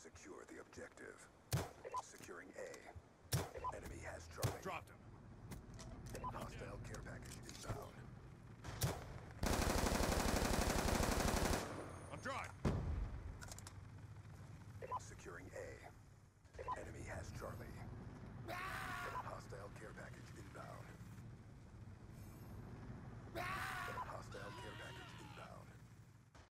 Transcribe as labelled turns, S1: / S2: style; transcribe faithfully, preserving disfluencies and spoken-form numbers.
S1: Secure the objective. Securing A. Enemy has Charlie.
S2: Dropped him.
S1: Hostile care package inbound.
S2: I'm dry.
S1: Securing A.